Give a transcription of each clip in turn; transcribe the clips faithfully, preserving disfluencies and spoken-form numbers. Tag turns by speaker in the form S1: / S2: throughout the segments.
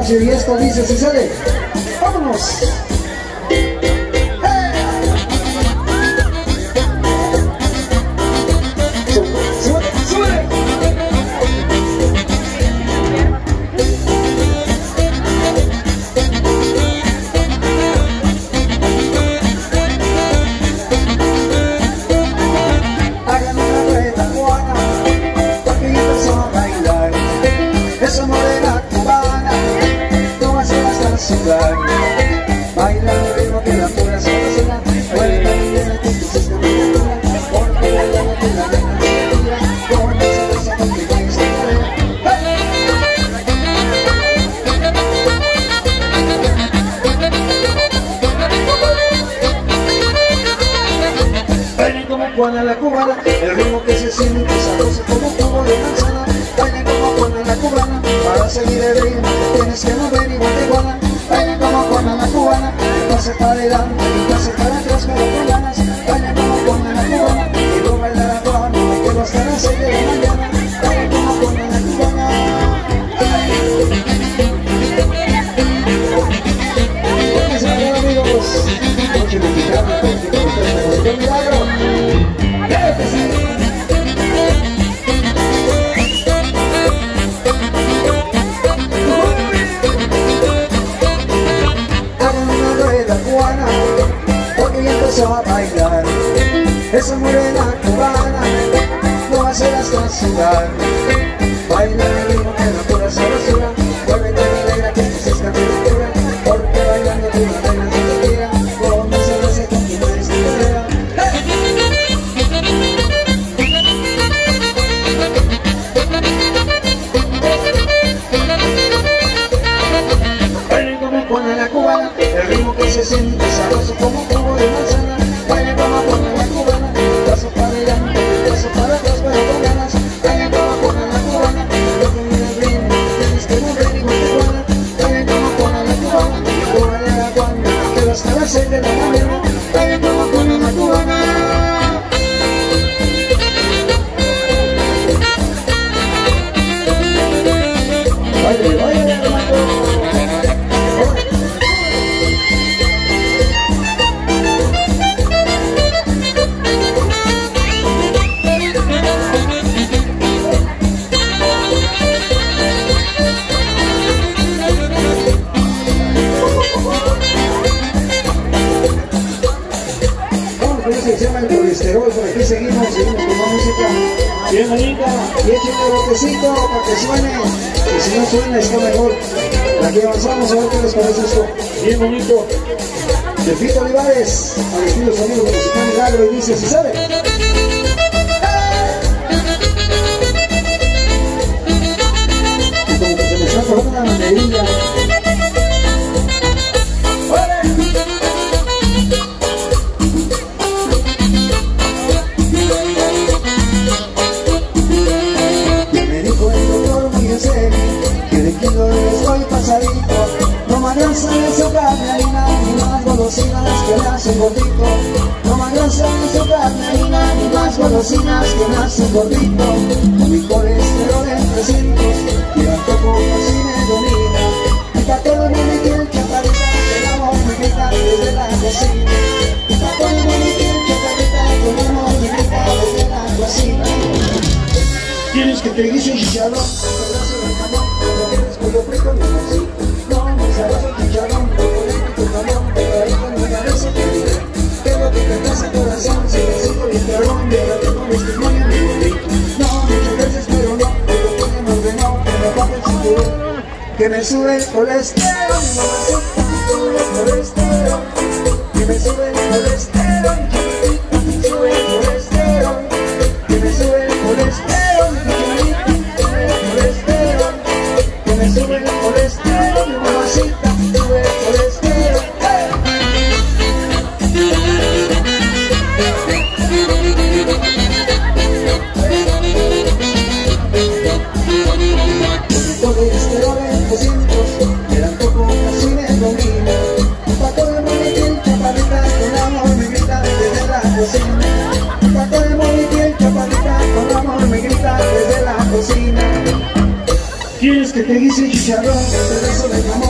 S1: espacio y esto dice si sale. ¡Vámonos!
S2: Esa morena cubana no va a ser hasta sudar. Baila el ritmo que la pura sabrosura. Vuelve a vivir con tu sistema de altura. Porque bailando con la reina de la vida. Con esa cosa con que tienes que correr. Bailen como Juana la cubana. El ritmo que se siente sabroso como jugo de manzana. Bailen como Juana la cubana. Para seguir el ritmo que tienes que mover igual de Juana. Bailen como Juana la cubana. Y pase para adelante y pase para atrás pero con ganas. Bailen como Juana la cubana. Y no bailar a Juana, me quedo hasta las seis de la mañana. Bailen como Juana la cubana. ¿Qué se va, amigos? Noche mexicana, porque con ustedes me consigo un milagro. ¡Claro que sí! Porque ya empezó a bailar. Esa morena cubana no va a ser hasta sudar. Baila el ritmo que la pura sabrosura. Muévete mi negra que tus escapas de cura. Porque bailando tú la reina de tu vida. Como se lo hace con quien eres tu carrera. Bailen como Juana la cubana. El ritmo que se siente sabroso como jugo de manzana. Bailen como Juana la cubana. Paso para adelante, paso para atrás pero con ganas. Bailen como Juana la cubana. Lo que viene el ritmo tienes que mover igual de Juana. Bailen como Juana la cubana. Y tú bailar a Juana que hasta las seis de la mañana. Bailen como Juana la cubana. Baile, baile, hermano. Se llama el colesterol, por aquí seguimos, seguimos con más música bien bonita y échenle el botecito para que suene, y si no suena está mejor. Aquí avanzamos a ver qué les parece esto, bien bonito, de Fito Olivares, al estilo sonido de Musical Milagro, y dice, ¿si sabe? Y como que se me está cortando una banderilla. No más grasa en su carne harina, ni más golosinas que le hacen gordito. No más grasa en su carne harina, ni más golosinas que le hacen gordito. Con mi colesterol en trescientos, y el antojo así me domina. Y pa' todo me metí el chaparrita, que el amor me grita desde la cocina. Y pa' todo me metí el chaparrita, que el amor me grita desde la cocina. ¿Quieres que te guise chicharrón? Pedazo de jamón, cuando vienes con lo fresco mi amorcito. No, mi sabroso chicharrón, con tu jamón, pegadito en mi cabeza te diré. ¿Qué es lo que te pasa, corazón? Si me siento bien carbón, de la tengo testimonio mi bonito. No, muchas veces, pero no, pero tenemos de no, que me baja el cinturón. Que me sube el colesterol, mi mamacita, me sube el colesterol. Que me sube el colesterol, chiquitita, me sube el colesterol. Que me sube el colesterol. Que me sube el colesterol, mi mamacita, sube el colesterol. Con mi colesterol en doscientos, el antojo casi me domina. Pa' todo mi piel chaparrita, con amor me grita desde la cocina. Pa' todo mi piel chaparrita, con amor me grita desde la cocina. ¿Quieres que te guise chicharrón? Un pedazo de jamón.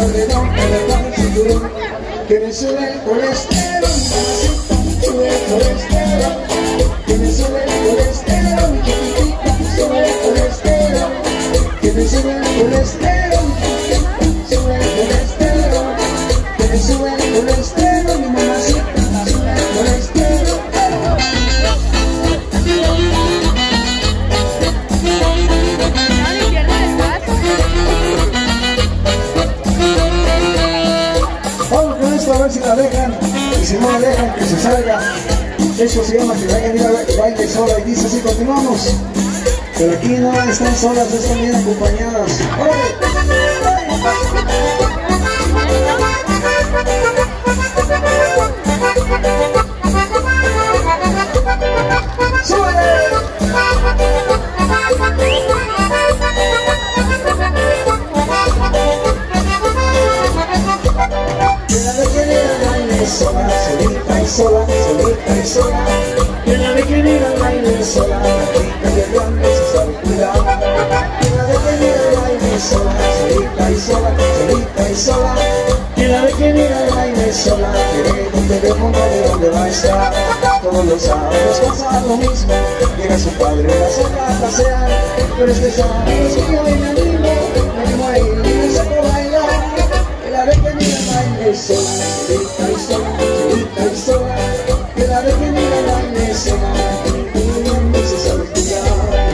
S2: alrededor, que me baja el cinturón, que me sube el colesterol, mamacita, sube el colesterol, que me sube el colesterol, chiquitita, sube el colesterol, que me sube el colesterol, sube el colesterol, que me sube el colesterol, mi mamacita, sube el colesterol. Vamos con esto a ver si la dejan, y si no la dejan que se salga. Eso se llama que vayan a ir a baile sola, y dice así, continuamos. Pero aquí no están solas, están bien acompañadas. ¡Órale! ¡Súbele! Que la dejen ir al baile sola, solita y sola, solita y sola. Que la dejen ir al baile sola, la chica de grande se sabe cuidar. Que la dejen ir al baile sola, solita y sola, solita y sola. Que la dejen ir al baile sola, que deje un teléfono de donde va a estar. Todos los sábados pasa lo mismo, llega su padre a hacerla pasear. Pero este sábado es que yo y mi amigo, me animo a ir y me saco a bailar. Que la dejen ir al baile sola, solita y sola, solita y sola. Que la dejen ir al baile sola, que no se sabe cuidar.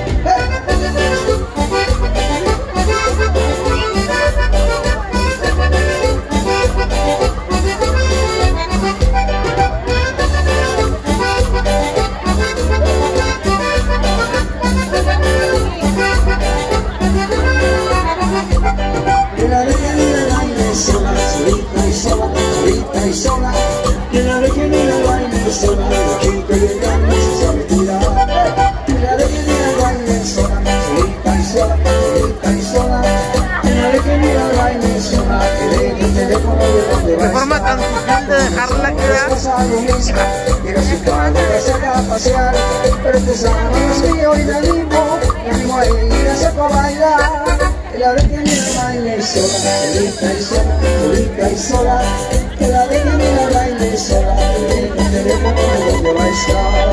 S2: Que la dejen ir al baile sola, solita y sola, solita y sola. Que la dejen ir al baile sola, la chica de grande se sabe cuidar. Que la dejen ir al baile sola, solita y sola, solita y sola. Que la dejen ir al baile sola, que deje el teléfono de donde va a estar.
S3: De forma tan sutil de dejarla quedar.
S2: Llega su padre a hacerla pasear, pero este sábado es mío y me animo, me animo a ir a saco a bailar. Que la dejen ir al baile sola, solita y sola, solita y sola. Que la dejen ir al baile sola, que deje el teléfono de donde va a estar.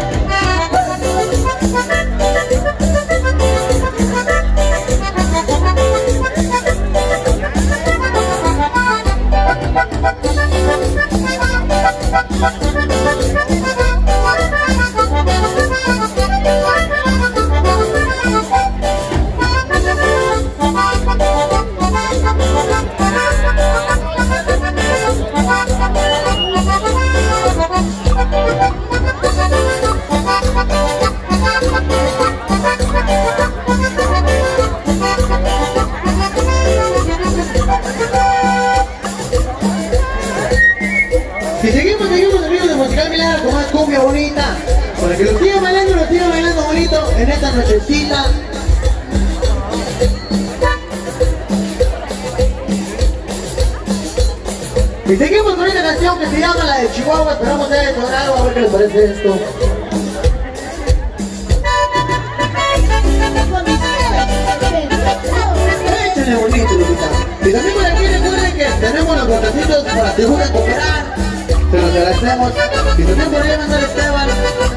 S3: Y seguimos, seguimos amigos de Musical Milagro con más cumbia bonita, para que lo sigan bailando, lo sigan bailando bonito en esta nochecita. Y seguimos con esta canción que se llama la de Chihuahua. Esperamos que haya sonado, a ver qué les parece esto. Échale bonito, Lupita. Y también por aquí recuerden que tenemos los botecitos para que gusten cooperar. Se los agradecemos. Y también por ahí mandar Esteban.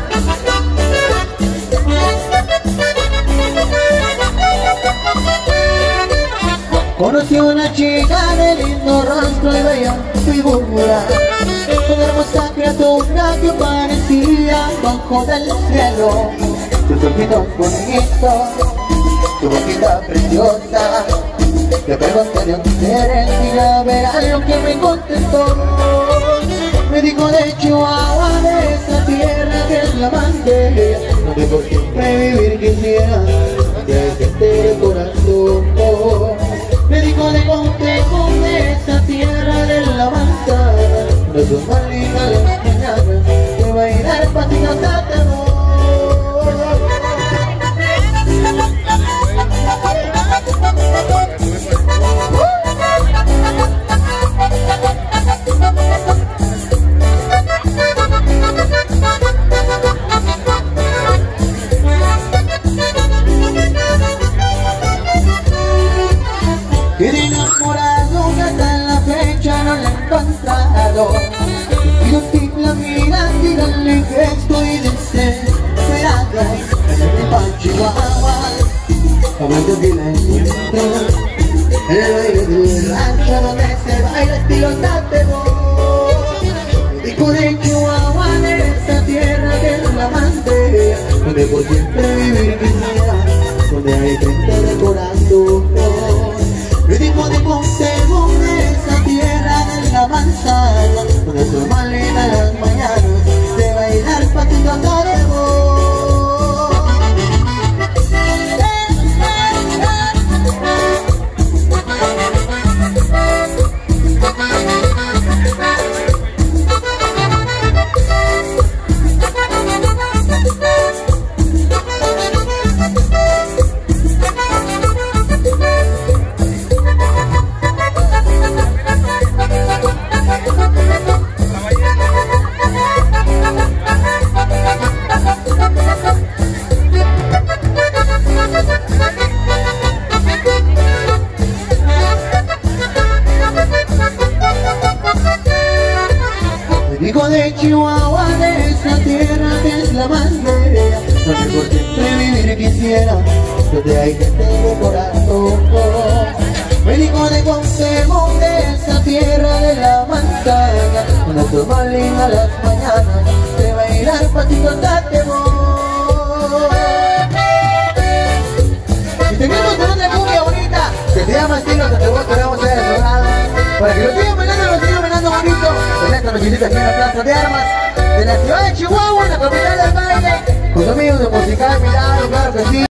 S3: Conocí a una chica de lindo rostro y bella figura, una hermosa criatura que parecía bajo del cielo. Sus ojitos bonitos, tu boquita preciosa. Le pregunté de dónde eres y ya verás lo que me contestó. Me dijo de Chihuahua, de esa tierra que es la bandera, donde por siempre vivir quisiera, desde el corazón. Me dijo de Contejo, de esa tierra de la banda, no son más lindas las mañanas que bailar patitas de terror. Quedé enamorado hasta la encontrado. Y un tip la mira, díganle que estoy desesperado. En el Chihuahua, hablando que la encuentro en el baile del rancho donde se baila estilo tatebo. Hijo de Chihuahua, de esta tierra que es la bandera, donde por siempre vivir quisiera, donde hay gente de corazón. El hijo de Montego, de esa tierra de la manzana, donde su malena a las mañanas de bailar patito tatebo. Hijo de Chihuahua, de esa tierra que es la bandera, donde por siempre vivir quisiera, donde hay gente de corazón. El hijo de Consejo, de esa tierra de la manzana, donde toma linda las mañanas de bailar patito tatebo. Y tenemos una cumbia bonita que se llama estilo tatebo, que vamos a ver a su lado, para que lo sigan bailando, lo sigan bailando bonito. En esta nochecita aquí en la Plaza de Armas de la ciudad de Chihuahua, la capital del baile, con su amigo de Musical Milagro, claro que sí.